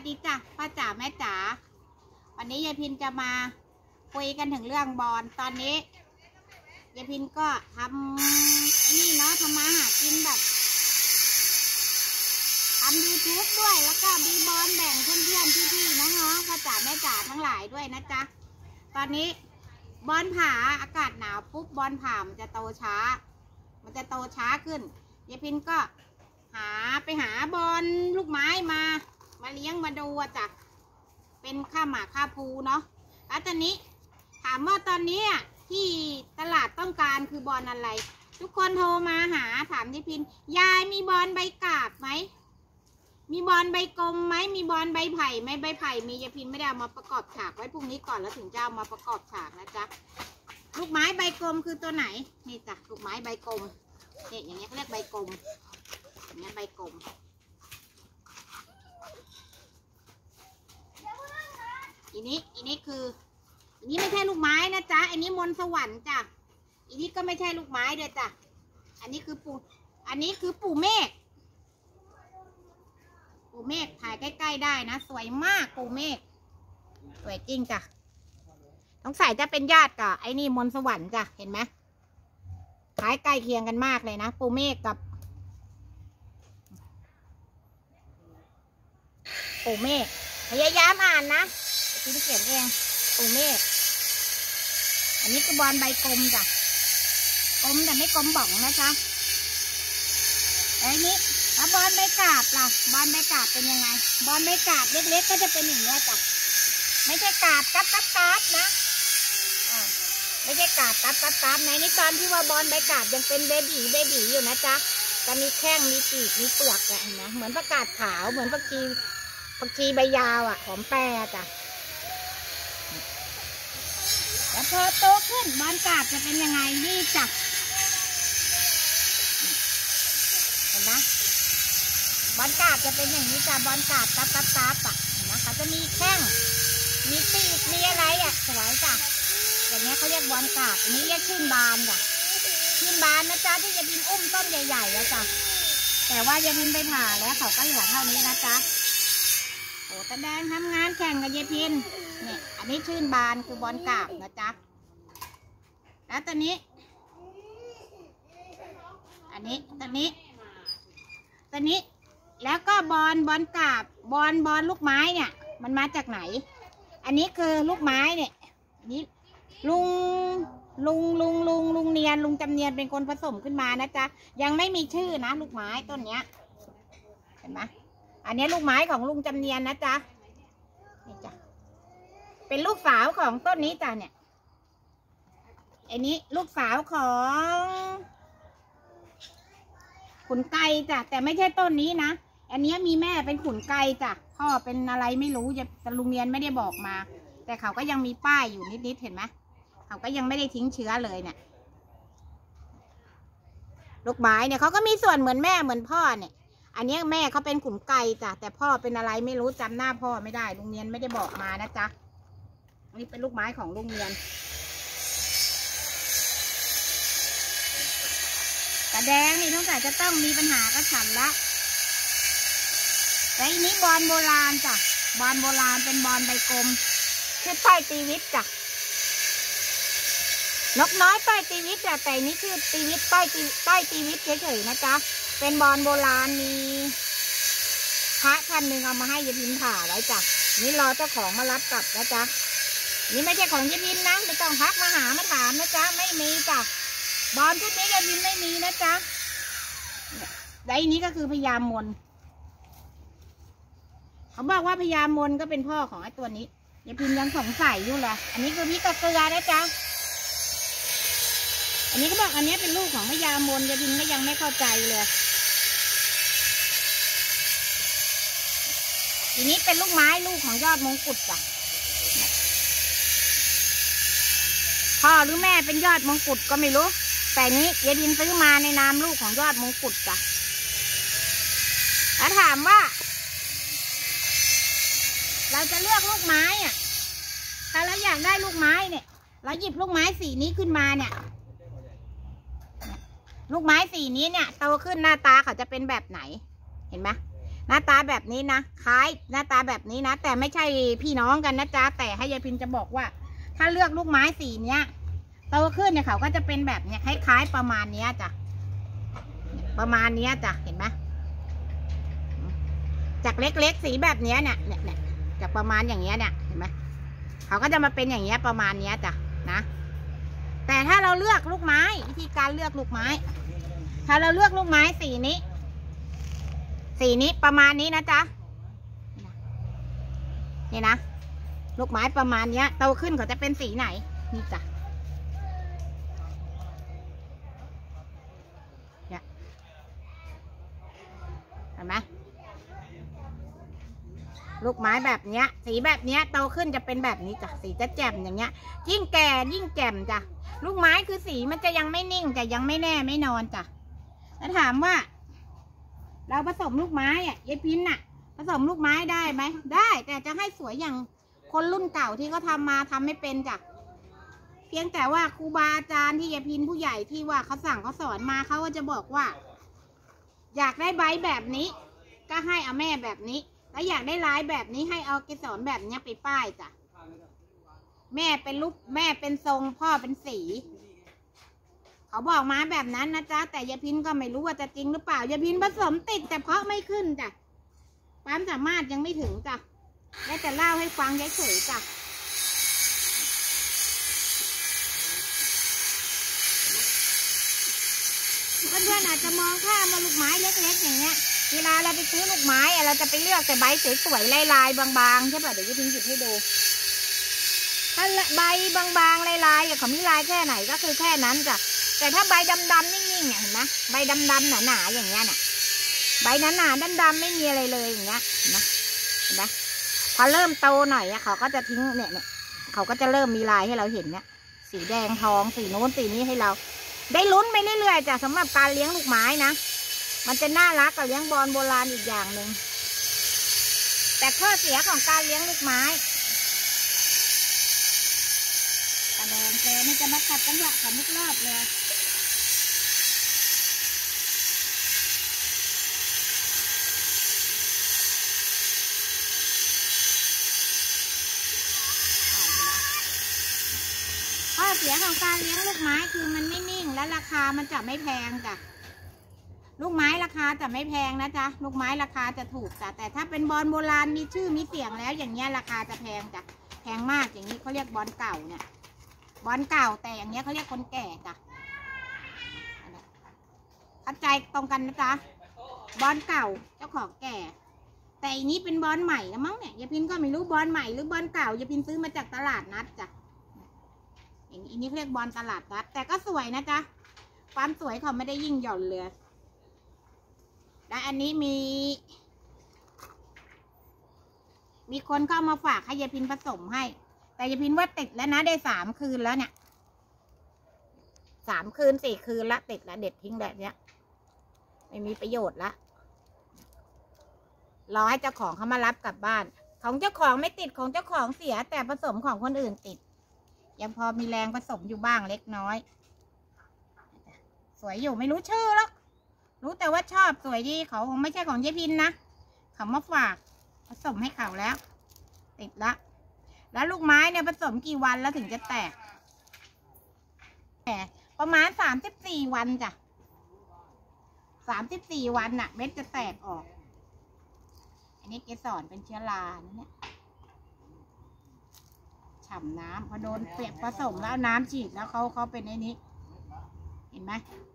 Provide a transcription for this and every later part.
สวัสดีจ้ะป้าจ๋าแม่จ๋าวันนี้ยายพินจะมาคุยกันถึงเรื่องบอลตอนนี้ยายพินก็ทำนี่เนาะทำมาหากินแบบทำ YouTube ด้วยแล้วก็มีบอลแบ่งเพื่อนๆพี่ๆน้องๆป้าจ๋าแม่จ๋าทั้งหลายด้วยนะจ๊ะตอนนี้บอลผ่าอากาศหนาวปุ๊บบอลผ่ามันจะโตช้าขึ้นยายพินก็ไปหาบอลลูกไม้มาเลี้ยงมาดูจ้ะเป็นข้าหมาข้าภูเนาะแล้วตอนนี้ถามว่าตอนนี้ที่ตลาดต้องการคือบอลอะไรทุกคนโทรมาถามยายพินยายมีบอลใบกาบไหมมีบอลใบกลมไหมมีบอลใบไผ่ไหมใบไผ่มียายพินไม่ได้เอามาประกอบฉากไว้พรุ่งนี้ก่อนแล้วถึงจะเอามาประกอบฉากนะจ๊ะลูกไม้ใบกลมคือตัวไหนนี่จ้ะลูกไม้ใบกลมเนี่ยอย่างเงี้ยเขาเรียกใบกลมอย่างเงี้ยใบกลมอันนี้คืออันนี้ไม่ใช่ลูกไม้นะจ๊ะอันนี้มนต์สวรรค์จ้ะอันนี้ก็ไม่ใช่ลูกไม้ด้วยจ้ะอันนี้คือปู่เมฆถ่ายใกล้ๆได้นะสวยมากปู่เมฆสวยจริงจ้ะต้องใส่จะเป็นญาติกับไอ้นี่มนต์สวรรค์จ้ะเห็นไหมคล้ายใกล้เคียงกันมากเลยนะปู่เมฆกับปู่เมฆพยายามอ่านนะพี่เขียนเองปู่เมฆอันนี้คือบอลใบกลมจ้ะกลมแต่ไม่กลมบ่องนะจ๊ะไอ้นี้แล้วบอลใบกาบล่ะบอลใบกาบเป็นยังไงบอลใบกาบเล็กๆก็จะเป็นอย่างนี้จ้ะไม่ใช่กาบกับนะไม่ใช่กาบกับในนี้ตอนที่ว่าบอลใบกาบยังเป็นเบบีอยู่นะจ๊ะจะมีแข้งมีปีกมีเปลือกเห็นไหมเหมือนผักกาดขาวเหมือนผักชีใบยาวหอมแปรจ้ะแล้วพอโตขึ้นบอลกาบจะเป็นยังไงนี่จ้ะเห็นไหมบอลกาบจะเป็นอย่างนี้จ้ะบอลกาบตับเห็นไหมเขาจะมีแข้งมีปีกมีอะไรสวยจ้ะอย่างนี้เขาเรียกบอลกาบอันนี้เรียกชื่นบานจ้ะชื่นบานนะจ๊ะที่จะบินอุ้มต้นใหญ่ๆแล้วจ้ะแต่ว่าจะบินไปผ่าแล้วเขาก็เหลือเท่านี้นะจ๊ะโอ้ตาแดงทำงานแข่งกับยายพินเนี่ยอันนี้ชื่นบานคือบอลกาบนะจ๊ะแล้วตอนนี้อันนี้ตอนนี้แล้วก็บอลกาบบอลลูกไม้เนี่ยมันมาจากไหนอันนี้คือลูกไม้เนี่ยนี่ลุงเนียนลุงจำเนียนเป็นคนผสมขึ้นมานะจ๊ะยังไม่มีชื่อนะลูกไม้ต้นเนี้ยเห็นไหมอันนี้ลูกไม้ของลุงจำเนียนนะจ๊ะนี่จ้ะเป็นลูกสาวของต้นนี้จ้ะเนี่ยอันนี้ลูกสาวของขุนไก่จ้ะแต่ไม่ใช่ต้นนี้นะอันนี้มีแม่เป็นขุนไก่จ้ะพ่อเป็นอะไรไม่รู้จะลุงเนียนไม่ได้บอกมาแต่เขาก็ยังมีป้ายอยู่นิดๆเห็นไหมเขาก็ยังไม่ได้ทิ้งเชื้อเลยเนี่ยลูกไม้เนี่ยเขาก็มีส่วนเหมือนแม่เหมือนพ่อเนี่ยอันนี้แม่เขาเป็นขุนไก่จ้ะแต่พ่อเป็นอะไรไม่รู้จำหน้าพ่อไม่ได้ลุงเนียนไม่ได้บอกมานะจ๊ะนี่เป็นลูกไม้ของลุงเนียนตาแดงนี่ตั้งแต่จะต้องมีปัญหาก็ฉันละแต่อันนี้บอลโบราณจ้ะบอลโบราณเป็นบอลใบกลมชื่อต้อยตีวิทย์จ้ะนกน้อยต้อยตีวิทย์จ้ะแต่นี้ชื่อตีวิทย์ต้อยตีวิทย์เฉยๆนะจ๊ะเป็นบอลโบราณมีพระท่านหนึ่งเอามาให้ยายพินผ่าไว้จ้ะนี่รอเจ้าของมารับกลับนะจ๊ะนี่ไม่ใช่ของยายพินนะไม่ต้องพักมาถามนะจ๊ะไม่มีจ้ะบอลชุดนี้ยายพินไม่มีนะจ๊ะและอันนี้ก็คือพญามนเขาบอกว่าพญามนก็เป็นพ่อของไอ้ตัวนี้ยายพินยังสงสัยอยู่เลยอันนี้คือพริกกระเกลือนะจ๊ะอันนี้เขาบอกอันนี้เป็นลูกของพญามนยายพินก็ยังไม่เข้าใจเลยทีนี้เป็นลูกไม้ลูกของยอดมงกุฎจ้ะพ่อหรือแม่เป็นยอดมงกุฎก็ไม่รู้แต่นี้ยายพินซื้อมาในนามลูกของยอดมงกุฎจ้ะแล้วถามว่าเราจะเลือกลูกไม้ถ้าเราอยากได้ลูกไม้เนี่ยเราหยิบลูกไม้สีนี้ขึ้นมาเนี่ยลูกไม้สีนี้เนี่ยโตขึ้นหน้าตาเขาจะเป็นแบบไหนเห็นไหมน้าตาแบบนี้นะคล้ายหน้าตาแบบนี้นะแต่ไม่ใช่พี่น้องกันนะจ๊ะแต่ให้ยายพินจะบอกว่าถ้าเลือกลูกไม้สีเนี้ยโตขึ้นเนี่ยเขาก็จะเป็นแบบเนี้ยคล้ายๆประมาณเนี้ยจ้ะประมาณเนี้ยจ้ะเห็นไหมจากเล็กๆสีแบบเนี้ยเนี่ยจากประมาณอย่างเงี้ยเนี่ยเห็นไหมเขาก็จะมาเป็นอย่างเงี้ยประมาณเนี้ยจ้ะนะแต่ถ้าเราเลือกลูกไม้วิธีการเลือกลูกไม้ถ้าเราเลือกลูกไม้สีนี้ประมาณนี้นะจ๊ะนี่นะลูกไม้ประมาณเนี้ยโตขึ้นเขาจะเป็นสีไหนนี่จ้ะเนี่ยเห็นไหมลูกไม้แบบเนี้ยสีแบบเนี้ยโตขึ้นจะเป็นแบบนี้จ้ะสีจะแจ่มอย่างเงี้ยยิ่งแก่ยิ่งแจ่มจ้ะลูกไม้คือสีมันจะยังไม่นิ่งจะยังไม่แน่ไม่นอนจ้ะแล้วถามว่าเราผสมลูกไม้อ่ะยายพินน่ะผสมลูกไม้ได้ไหมได้แต่จะให้สวยอย่างคนรุ่นเก่าที่เขาทำไม่เป็นจ้ะเพียงแต่ว่าครูบาอาจารย์ที่ยายพินผู้ใหญ่ที่ว่าเขาสั่งเขาสอนมาเขาก็จะบอกว่าอยากได้ใบแบบนี้ก็ให้เอาแม่แบบนี้แล้วอยากได้ลายแบบนี้ให้เอาเกสรแบบนี้ไปป้ายจ้ะแม่เป็นรูปแม่เป็นทรงพ่อเป็นสีเขาบอกมาแบบนั้นนะจ๊ะแต่ยายพินก็ไม่รู้ว่าจะจริงหรือเปล่ายายพินผสมติดแต่เพาะไม่ขึ้นจ้ะความสามารถยังไม่ถึงจ้ะและจะเล่าให้ฟังเฉยๆจ้ะเพื่อนๆอาจจะมองข้ามมาลูกไม้เล็กๆอย่างเงี้ยเวลาเราไปซื้อลูกไม้เราจะไปเลือกแต่ใบสวยๆลายๆบางๆใช่ป่ะเดี๋ยวยายพินหยิบให้ดูถ้าใบบางๆลายๆเขามีลายแค่ไหนก็คือแค่นั้นจ้ะแต่ถ้าใบดำๆนิ่งๆเห็นไหมใบดำๆหนาๆอย่างเงี้ยน่ะใบหนาๆดำๆไม่มีอะไรเลยอย่างเงี้ยเห็นไหมพอเริ่มโตหน่อยเขาก็จะทิ้งเนี่ยเขาก็จะเริ่มมีลายให้เราเห็นเนี่ยสีแดงทองสีโน้นสีนี้ให้เราได้ลุ้นไปเรื่อยๆจ้ะสำหรับการเลี้ยงลูกไม้นะมันจะน่ารักกับเลี้ยงบอลโบราณอีกอย่างหนึ่งแต่ข้อเสียของการเลี้ยงลูกไม้ตะแดงเจนี่จะมาขัดจังหวะของทุกรอบเลยข้อเสียของการเลี้ยงลูกไม้คือมันไม่นิ่งและราคามันจะไม่แพงจ้ะลูกไม้ราคาจะไม่แพงนะจ๊ะลูกไม้ราคาจะถูกจ้ะแต่ถ้าเป็นบอลโบราณมีชื่อมีเสียงแล้วอย่างเงี้ยราคาจะแพงจ้ะแพงมากอย่างนี้เขาเรียกบอลเก่าเนี่ยบอลเก่าแต่อย่างเงี้ยเขาเรียกคนแก่จ้ะเข้าใจตรงกันนะจ๊ะบอลเก่าเจ้าของแก่แต่อันนี้เป็นบอลใหม่นะมั้งเนี่ยยายพินก็ไม่รู้บอลใหม่หรือบอลเก่ายายพินซื้อมาจากตลาดนัดจ้ะอย่างนี้เขาเรียกบอลตลาดนัดแต่ก็สวยนะจ๊ะความสวยเขาไม่ได้ยิ่งหย่อนเลยและอันนี้มีคนเข้ามาฝากให้ยายพินผสมให้แต่ยายพินว่าติดแล้วนะได้3 คืนแล้วเนี่ย3 คืน 4 คืนละติดแล้วเด็ดทิ้งแบบเนี้ยไม่มีประโยชน์ละรอให้เจ้าของเขามารับกลับบ้านของเจ้าของไม่ติดของเจ้าของเสียแต่ผสมของคนอื่นติดยังพอมีแรงผสมอยู่บ้างเล็กน้อยสวยอยู่ไม่รู้ชื่อหรอกรู้แต่ว่าชอบสวยดีเขาคงไม่ใช่ของยายพินนะเขามาฝากผสมให้เขาแล้วติดละแล้วลูกไม้เนี่ยผสมกี่วันแล้วถึงจะแตกประมาณ34 วันจ้ะ34 วันน่ะเม็ดจะแตกออกอันนี้เกสรเป็นเชื้อราเนี่ยฉ่ำน้ำพอโดนเปียกผสมแล้วน้ำฉีดแล้วเขาเป็นไอ้นี้เห็นไหม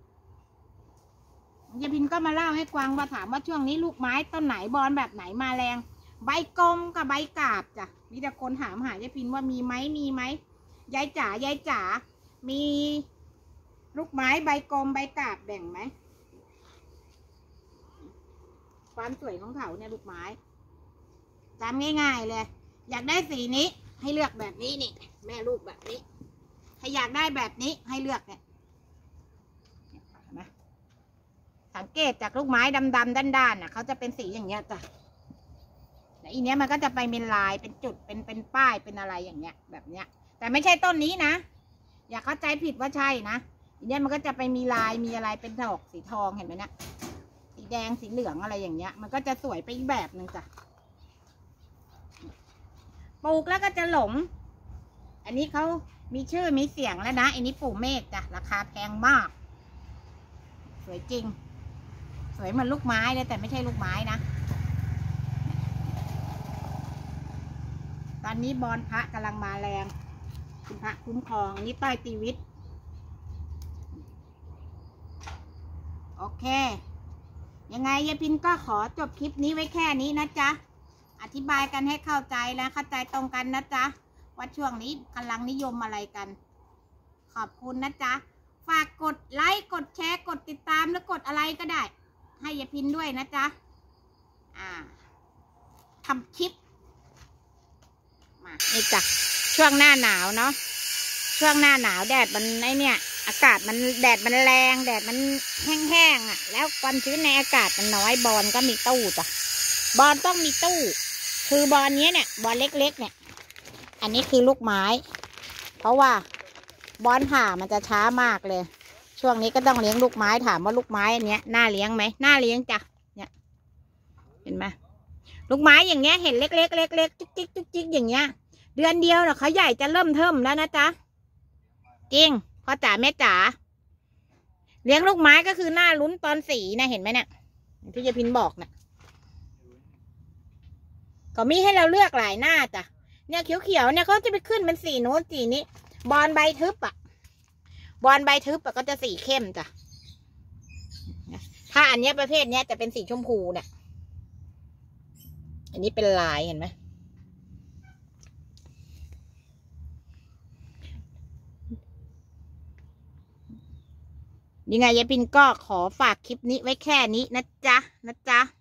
ยายพินก็มาเล่าให้กวางว่าถามว่าช่วงนี้ลูกไม้ต้นไหนบอลแบบไหนมาแรงใบกลมกับใบกาบจ้ะมีแต่คนถามหายายพินว่ามีไหมยายจ๋ามีลูกไม้ใบกลมใบกาบแบ่งไหมความสวยของเขาเนี่ยลูกไม้จำง่ายๆเลยอยากได้สีนี้ให้เลือกแบบนี้นี่แม่ลูกแบบนี้ถ้าอยากได้แบบนี้ให้เลือกเนี่ยสังเกตจากลูกไม้ดำด้านๆน่ะเขาจะเป็นสีอย่างเงี้ยจ้ะแต่อีเนี้ยมันก็จะไปเป็นลายเป็นจุดเป็นป้ายเป็นอะไรอย่างเงี้ยแบบเนี้ยแต่ไม่ใช่ต้นนี้นะอย่าเข้าใจผิดว่าใช่นะอีเนี้ยมันก็จะไปมีลายมีอะไรเป็นดอกสีทองเห็นไหมเนี่ยสีแดงสีเหลืองอะไรอย่างเงี้ยมันก็จะสวยไปอีกแบบหนึ่งจ้ะปลูกแล้วก็จะหลงอันนี้เขามีชื่อมีเสียงแล้วนะอันนี้ปู่เมฆจ้ะราคาแพงมากสวยจริงสวยเหมือนลูกไม้เลยแต่ไม่ใช่ลูกไม้นะตอนนี้บอนพระกำลังมาแรงคุณพระคุ้มครองนี่ต้อยตีวิทย์โอเคยังไงยายพินก็ขอจบคลิปนี้ไว้แค่นี้นะจ๊ะอธิบายกันให้เข้าใจและเข้าใจตรงกันนะจ๊ะว่าช่วงนี้กำลังนิยมอะไรกันขอบคุณนะจ๊ะฝากกดไลค์กดแชร์กดติดตามแล้วกดอะไรก็ได้ให้ยายพินด้วยนะจ๊ะทำคลิปมานี่จ้ะช่วงหน้าหนาวเนาะช่วงหน้าหนาวแดดมันไอเนี่ยอากาศมันแดดมันแรงแดดมันแห้งๆอ่ะแล้วความชื้นในอากาศมันน้อยบอลก็มีตู้จ้ะบอลต้องมีตู้คือบอลนี้เนี่ยบอลเล็กๆเนี่ยอันนี้คือลูกไม้เพราะว่าบอลผ่ามันจะช้ามากเลยช่วงนี้ก็ต้องเลี้ยงลูกไม้ถามว่าลูกไม้อันเนี้ยน่าเลี้ยงไหมน่าเลี้ยงจ้ะเนี่ยเห็นไหมลูกไม้อย่างเงี้ยเห็นเล็กๆเล็กๆจุกจิกจุกจิกอย่างเงี้ยเดือนเดียวเนาะเขาใหญ่จะเริ่มเทิมแล้วนะจ๊ะจริงพ่อจ๋าแม่จ๋าเลี้ยงลูกไม้ก็คือหน้าลุ้นตอนสีนะเห็นไหมเนี่ยที่ยายพินบอกเนี่ยก็มีให้เราเลือกหลายหน้าจ้ะเนี่ยเขียวๆเนี่ยเขาจะไปขึ้นเป็นสีโน้นสีนี้บอลใบทึบอ่ะบอลใบทึบก็จะสีเข้มจ้ะถ้าอันนี้ประเภทนี้จะเป็นสีชมพูเนี่ยอันนี้เป็นลายเห็นไหมยังไงยายพินก็ขอฝากคลิปนี้ไว้แค่นี้นะจ๊ะ